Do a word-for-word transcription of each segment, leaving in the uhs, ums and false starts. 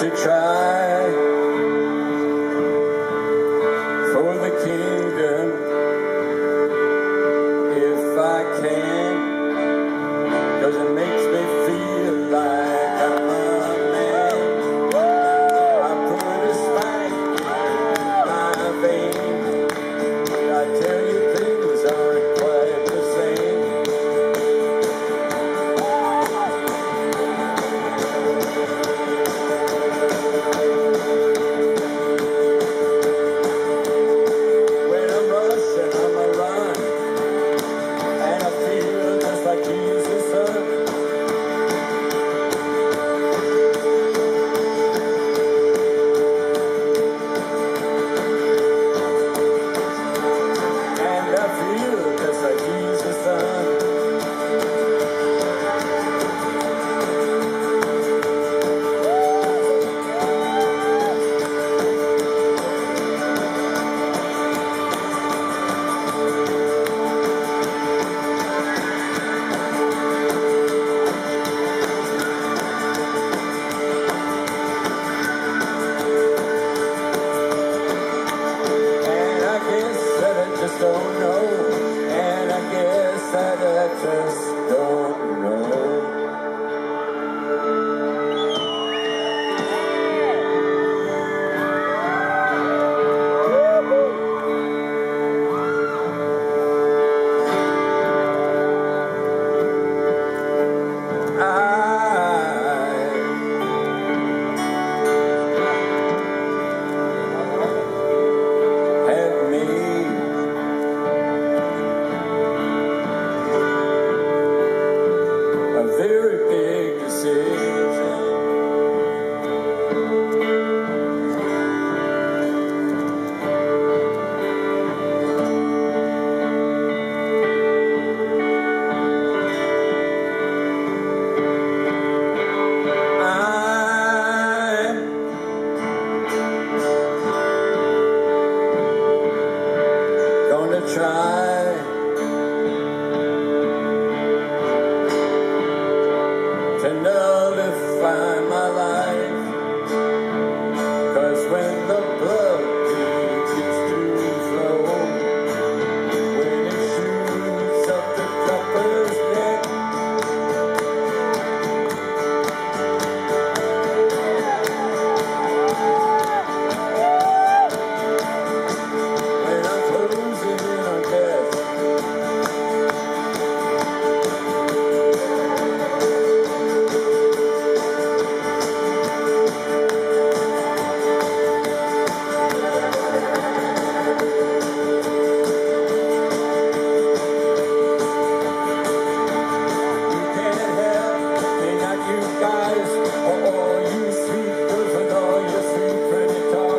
to try for the kingdom if I can, 'cause it makes me feel like I'm a man. I put a spike in my vein. I tell you things aren't quite the same. When I'm rushing, I'm a run, and I feel just like Jesus' son. And I feel just like Jesus' son. And I guess that I just don't know. And I guess that I just don't know. I have made a very big decision. I'm gonna try to nullify my life, 'cause when the blood begins to flow, when it shoots up the copper's neck, when I'm closing in on death, you can't help me, not you guys, or all you sweet girls with all your sweet pretty talk.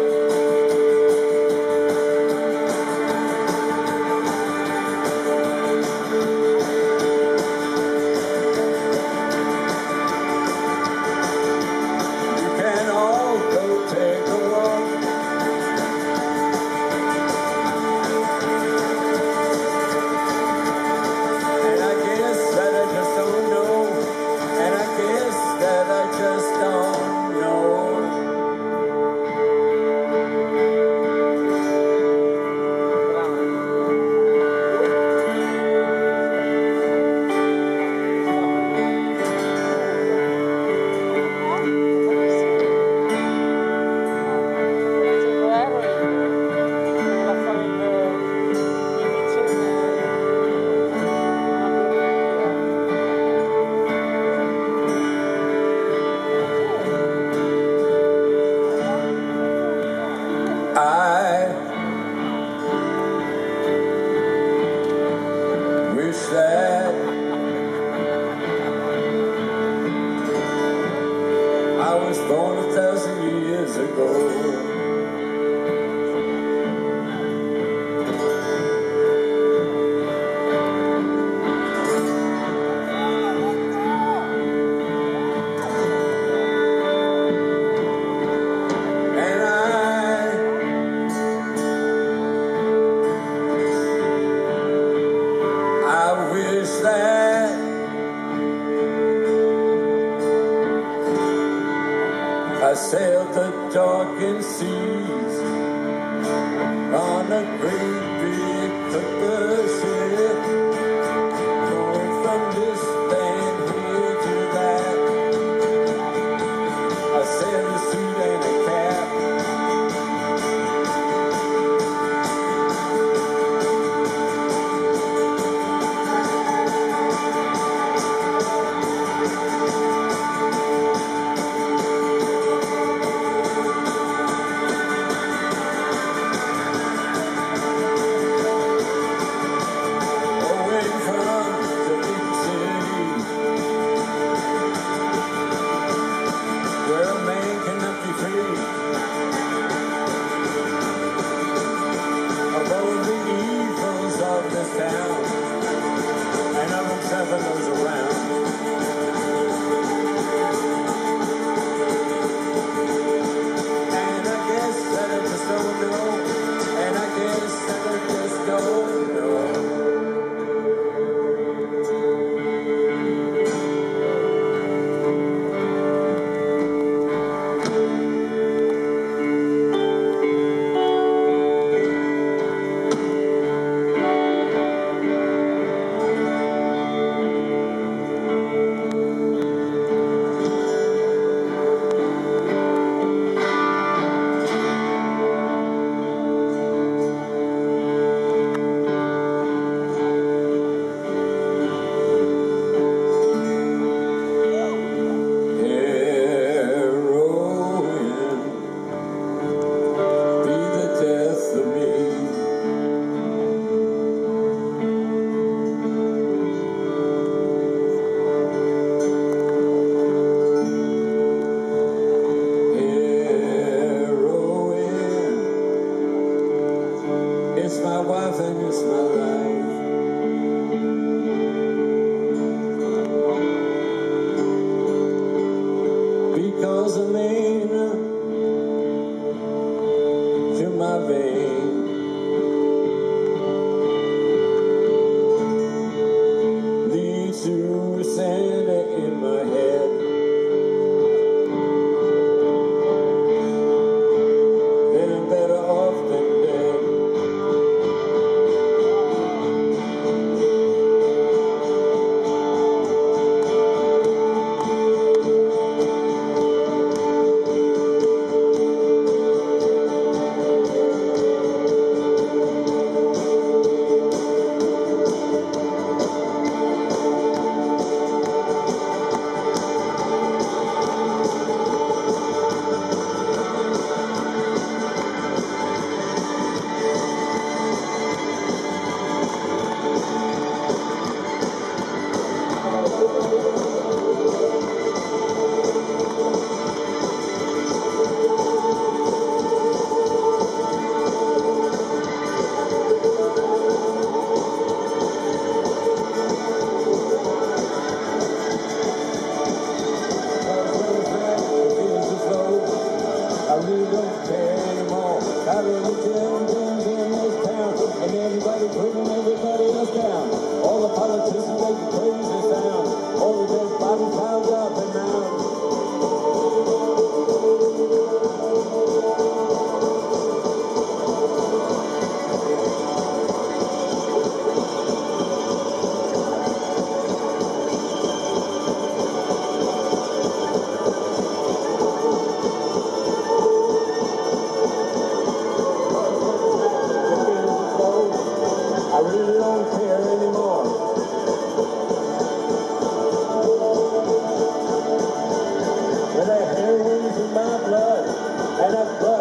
You can all go take a walk. And I guess that I just don't know. And I guess that I just don't know. I wish that I was born a thousand years ago. And I I wish that I sailed the darkened seas on a great big clipper ship, going from this land here to that. I sailed a suit and a cap. It's my wife and it's my life. Because the main to my vein leads to a Santa in my head. Then I'm better off than dead. I really don't care anymore. I really tell them in this town, and everybody putting everybody else down. All the politicians make the crazy sound. All the dead bodies piled up and down. I really don't care anymore. When that heroin's in my blood, and I've